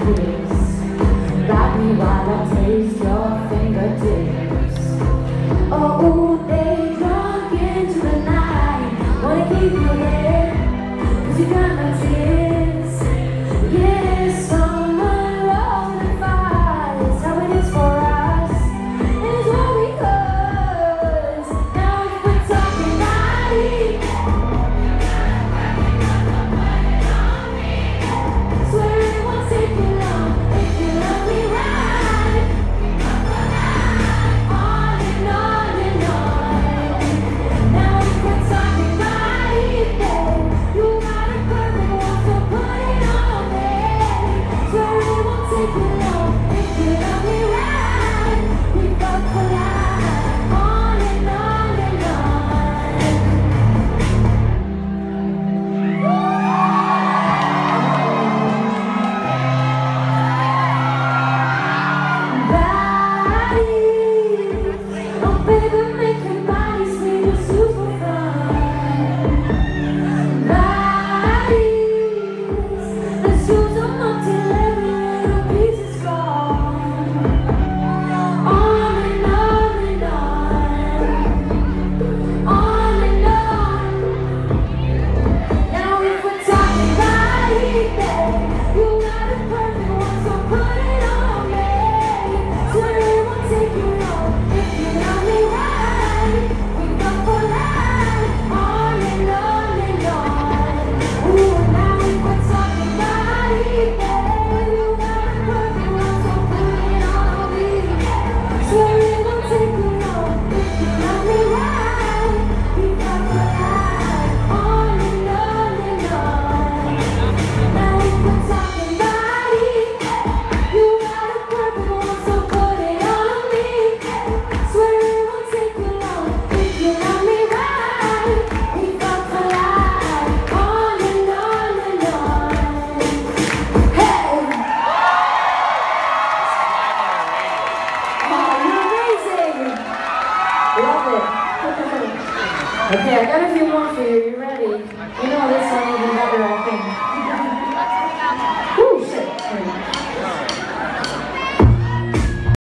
kiss. Ride me while I taste your fingertips. Oh, they drunk into the night. Wanna keep you there, 'cause you got my tears. Yeah, summer love and fire is how it is for us. It's what we cause. Now if we're talking body, swear it won't take you long if you love me right. On and on and on. Now if we're talking body, babe, you got a perfect one, so put it on me. Swear it won't take you long if you love me right. We fuck for life. On and on and on. Bodies, oh baby, make your body scream, you're super fun. Bodies, let's use them up till every little piece is gone. On and on and on. On and on. Now if we're talking body, babe, you got a perfect one, so put it on me. Swear it won't take you long if you love me right. We go for life. On and on and on. Ooh, now if we're talking body, babe, you got a perfect one, so put it on me. Swear it won't take you long if you love me right. We go for life. On and on and on. Now if we're talking body, you got a perfect one, so put it on me. Swear it won't take you long if you love me right. We fuck for life. On and on and on. Hey! Oh, you're amazing! Love it. Okay, I got a few more for you. You ready? You know this one even better, I think.